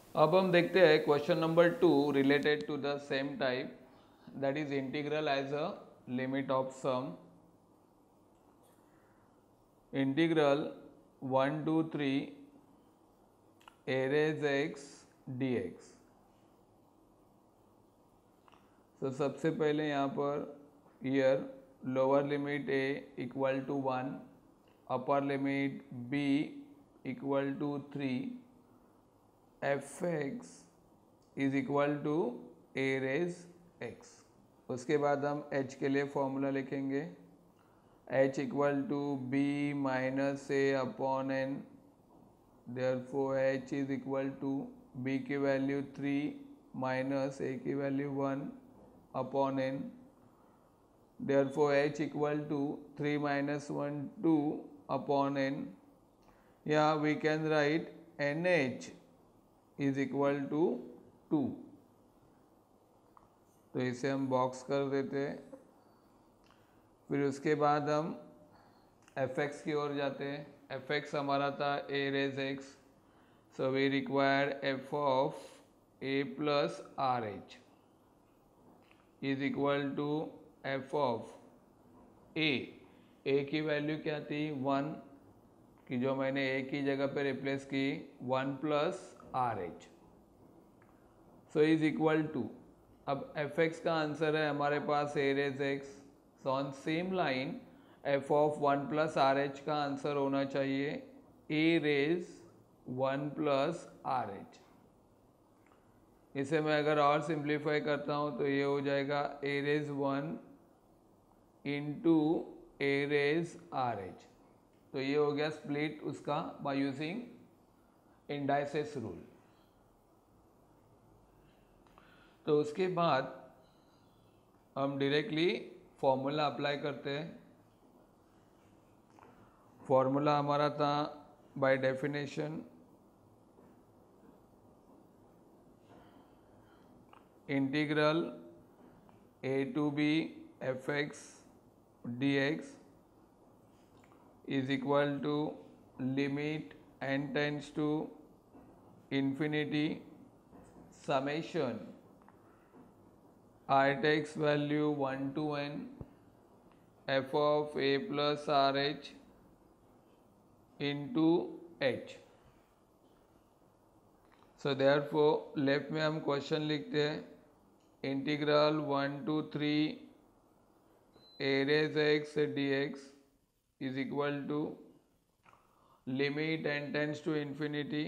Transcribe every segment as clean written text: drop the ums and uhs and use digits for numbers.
अब हम देखते हैं question number 2 related to the same type, that is integral as a limit of sum. Integral 1 to 3 a raise x dx। तो सबसे पहले यहाँ पर here lower limit a equal to 1, upper limit b equal to 3, fx is equal to a raise x। उसके बाद हम h के लिए फॉर्मूला लिखेंगे, h equal to b minus a upon n. Therefore h is equal to b की value 3 minus a की value 1 upon n। Therefore h equal to 3 minus 1 2 upon n। या we can write nh is equal to 2। तो इसे हम box कर देते हैं। फिर उसके बाद हम fx की ओर जाते हैं। fx हमारा था a raise x, so we require f of a plus are h is equal to f of a। a की वैल्यू क्या थी 1, कि जो मैंने a की जगह पे रिप्लेस की 1 plus are H, so is equal to. अब fx का आंसर है हमारे पास a raise x, so on same line f of 1 plus are H का आंसर होना चाहिए a raise 1 plus are H. इसे मैं अगर और सिंप्लीफाई करता हूँ तो ये हो जाएगा a raise 1 into a raise R H. तो ये हो गया स्प्लिट उसका बाय यूजिंग इंडाइसेस रूल। तो उसके बाद हम डायरेक्टली फॉर्मूला अप्लाई करते हैं। फॉर्मूला हमारा था by definition integral a to b fx dx is equal to limit n tends to infinity summation r takes value 1 to n f of a plus rh into h। So therefore left में हम question लिखते हैं integral 1 to 3 a raise x dx is equal to limit n tends to infinity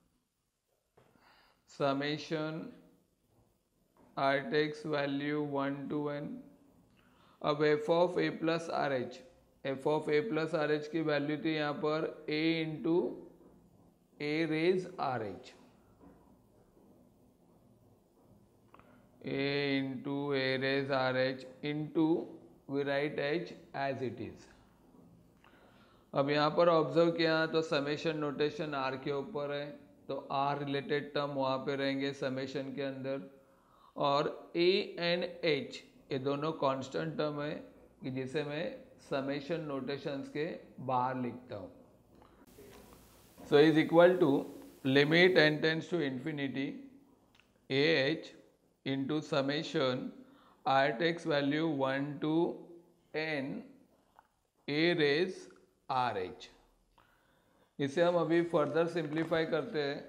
summation r takes value 1 to n। अब f of a plus are H, F of a plus are H की value थी यहाँ पर a into a raise R H, a into a raise R H into we write h as it is. अब यहाँ पर observe किया तो summation notation r के ऊपर है, तो r रिलेटेड टर्म वहाँ पे रहेंगे समेशन के अंदर, और a एंड h ये दोनों कांस्टेंट टर्म है कि जिसे मैं समेशन नोटेशंस के बाहर लिखता हूँ। So is equal to limit n tends to infinity a h into summation r takes value 1 to n a raise R H. इसे हम अभी फर्दर सिंप्लीफाई करते हैं।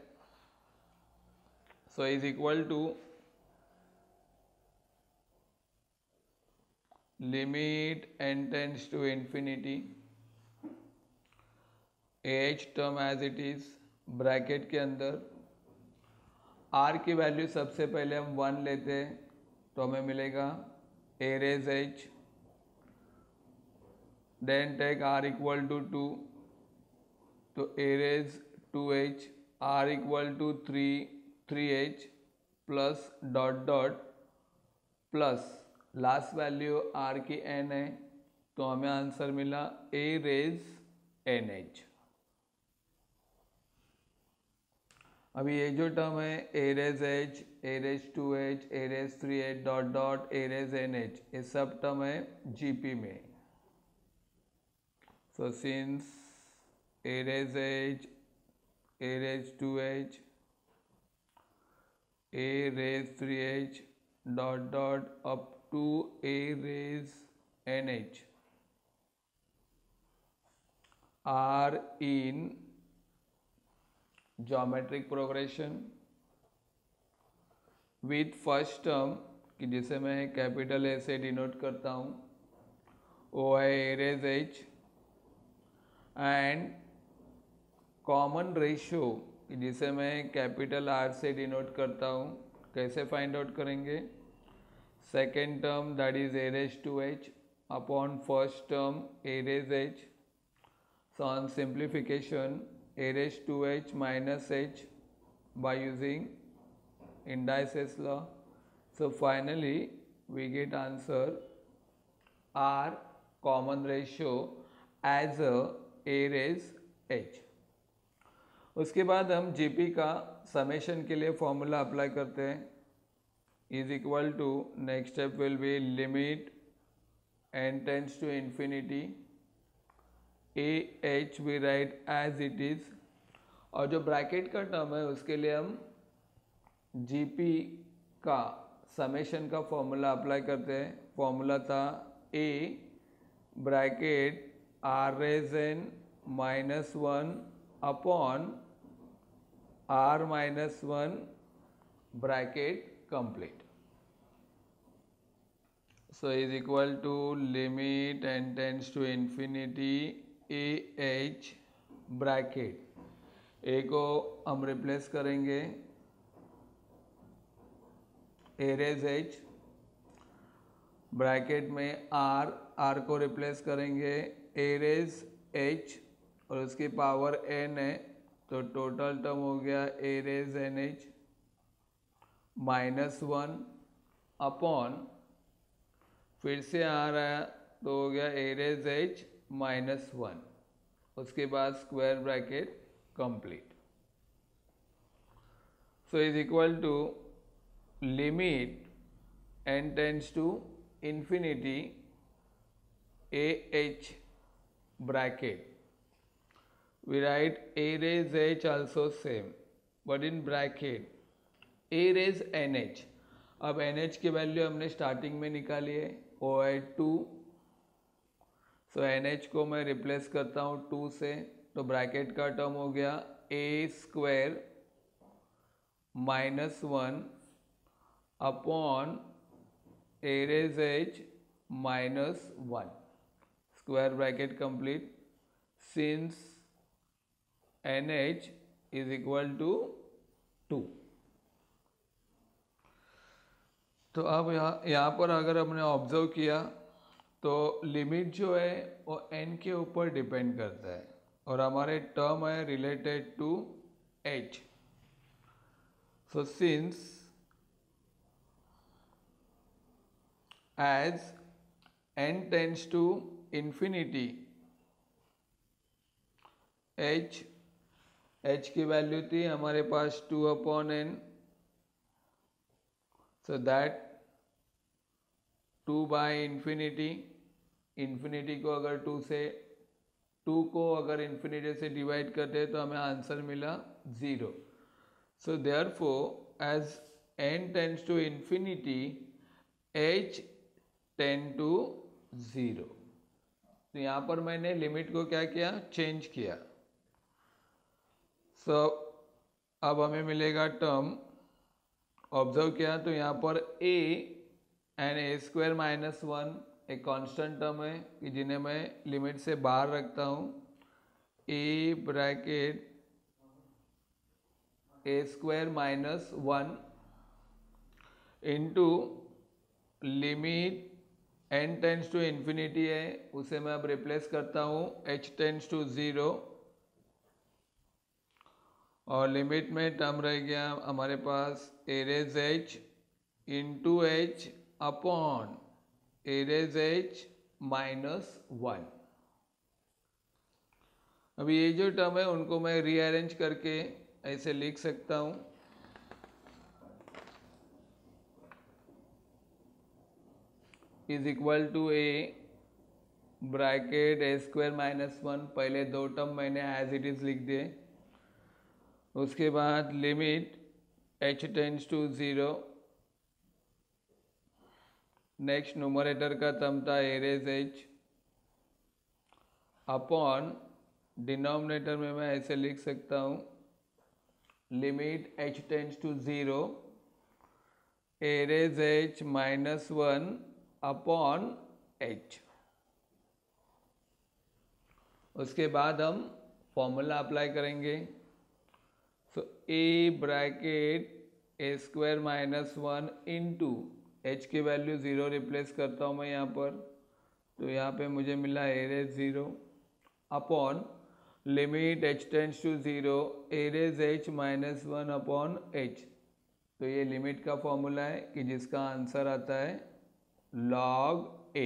So is equal to limit n tends to infinity H term as it is bracket के अंदर, r की value सबसे पहले हम 1 लेते हैं तो हमें मिलेगा a raise h, then take r equal to 2 तो a raise 2h, r equal to 3h plus dot dot plus last value r की n है तो हमें आंसर मिला a रेज nh। अभी ये जो टर्म है a raise h, a raise 2h, a raise 3h dot dot a raise nh, ये सब टर्म है GP में। So since a raise h, a raise 2h, a raise 3h dot dot up to a raise nh are in geometric progression with first term कि जिसे मैं capital A से denote करता हूँ ओ है A raise H and common ratio जिसे मैं कैपिटल आर से डिनोट करता हूँ. कैसे फाइंड आउट करेंगे? Second term that is A raise two H upon first term A raise H. So on simplification A raise two H minus H by using indices law. So finally we get answer R common ratio as a raise h. उसके बाद हम GP का summation के लिए formula apply करते हैं. Is equal to next step will be limit n tends to infinity A H we write as it is. और जो ब्रैकेट का टर्म है उसके लिए हम जीपी का समेशन का फॉर्मूला अप्लाई करते हैं. फॉर्मूला था A bracket R raise N minus one upon R minus one bracket complete. So is equal to limit N tends to infinity A H bracket A को हम replace करेंगे A raise H bracket में R को replace करेंगे A raise H और उसकी power N है तो टोटल टर्म हो गया A raise N H minus one upon फिर से आ रहा है तो हो गया A raise H minus one. उसके बाद square bracket complete. So is equal to limit n tends to infinity a h bracket. We write a raise h also same but in bracket a raise nh. अब nh की value हमने starting में निकाली है ओ है 2. सो nh को मैं replace करता हूँ 2 से तो ब्रैकेट का टर्म हो गया a square minus one upon A raise H minus one. Square bracket complete since N H is equal to 2. तो अब यहाँ पर अगर हमने ऑब्जर्व किया तो लिमिट जो है वो n के ऊपर डिपेंड करता है और हमारे टर्म है related to h. So since as n tends to infinity h की वैल्यू थी हमारे पास 2 upon n. So that 2 by infinity. Infinity को अगर 2 को अगर इंफिनिटी से डिवाइड करते हैं तो हमें आंसर मिला 0. So therefore as n tends to infinity h tend to 0. तो यहाँ पर मैंने लिमिट को क्या किया? चेंज किया. सो अब हमें मिलेगा टर्म ऑब्जर्व किया तो यहाँ पर a and A square minus one एक कांस्टेंट टर्म है कि जिन्हें मैं लिमिट से बाहर रखता हूँ. a bracket A square minus one into limit n tends to infinity है उसे मैं अब रिप्लेस करता हूँ h टेंड्स टू 0 और लिमिट में टर्म रह गया हमारे पास A raise h into H upon A raise h minus one. अभी ये जो टर्म है उनको मैं रीअरेंज करके ऐसे लिख सकता हूँ. Is equal to A bracket A square minus one. पहले दो टर्म मैंने एज इट इज लिख दिए. उसके बाद limit h tends to 0। Next numerator का टर्म था a raise h upon denominator में मैं ऐसे लिख सकता हूँ limit h tends to 0 a raise h minus 1 upon h। उसके बाद हम फॉर्मूला अप्लाई करेंगे। So a bracket a square minus 1 into h की वैल्यू 0 रिप्लेस करता हूँ मैं यहाँ पर, तो यहाँ पे मुझे मिला a raise 0 upon limit h tends to 0 a raise h minus 1 upon h। तो ये लिमिट का फॉर्मूला है कि जिसका आंसर आता है log a।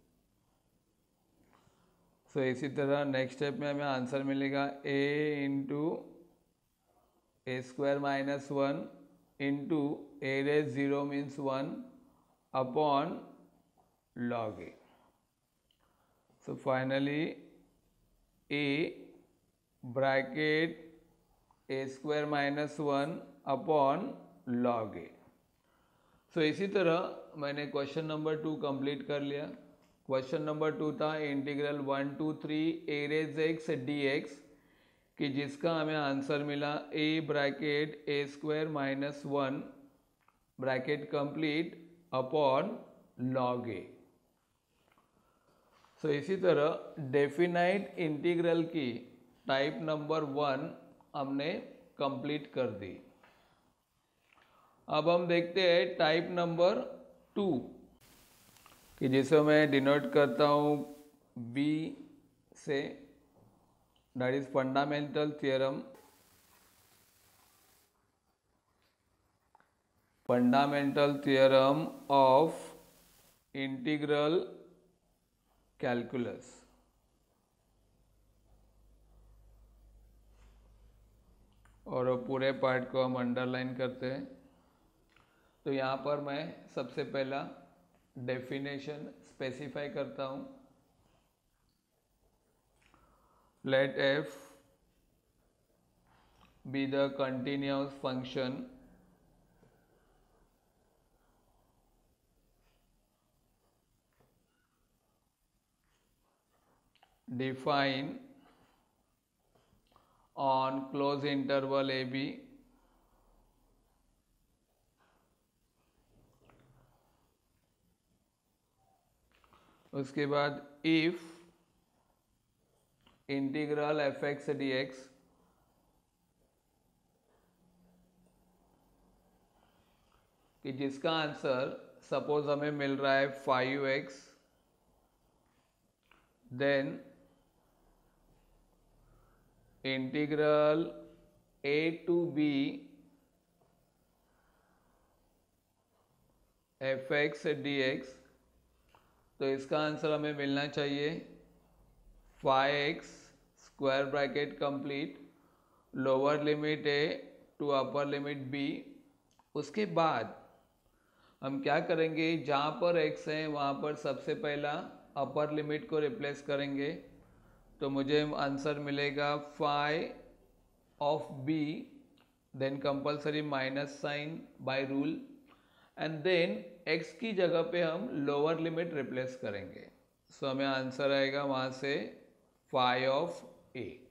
सो इसी तरह नेक्स्ट स्टेप में हमें आंसर मिलेगा a into A square minus 1 into a raise 0 means 1 upon log a। So finally a bracket a square minus 1 upon log a। So इसी तरह मैंने क्वेश्चन नंबर 2 कंप्लीट कर लिया। क्वेश्चन नंबर 2 था integral 1 to 3 a raise x dx कि जिसका हमें answer मिला a bracket a square minus 1 bracket complete upon log a। So इसी तरह डेफिनाइट इंटीग्रल की टाइप नंबर 1 हमने कंप्लीट कर दी। अब हम देखते हैं टाइप नंबर 2 कि जिसे मैं डिनोट करता हूँ B से, that is fundamental theorem. Fundamental theorem of integral calculus. और पूरे पार्ट को हम अंडरलाइन करते हैं। तो यहाँ पर मैं सबसे पहला डेफिनेशन स्पेसिफाई करता हूँ। Let f be the continuous function define on close interval a b उसके बाद if integral F X D X कि जिसका आंसर सपोज हमें मिल रहा है 5x, then integral a to b F X D X, तो इसका आंसर हमें मिलना चाहिए 5x square bracket complete lower limit a to upper limit b। उसके बाद हम क्या करेंगे, जहाँ पर x है वहाँ पर सबसे पहला अपर लिमिट को रिप्लेस करेंगे, तो मुझे आंसर मिलेगा 5 of b, then compulsory minus sign by rule, and then x की जगह पे हम लोअर लिमिट रिप्लेस करेंगे। सो हमें आंसर आएगा वहाँ से 5 ऑफ a।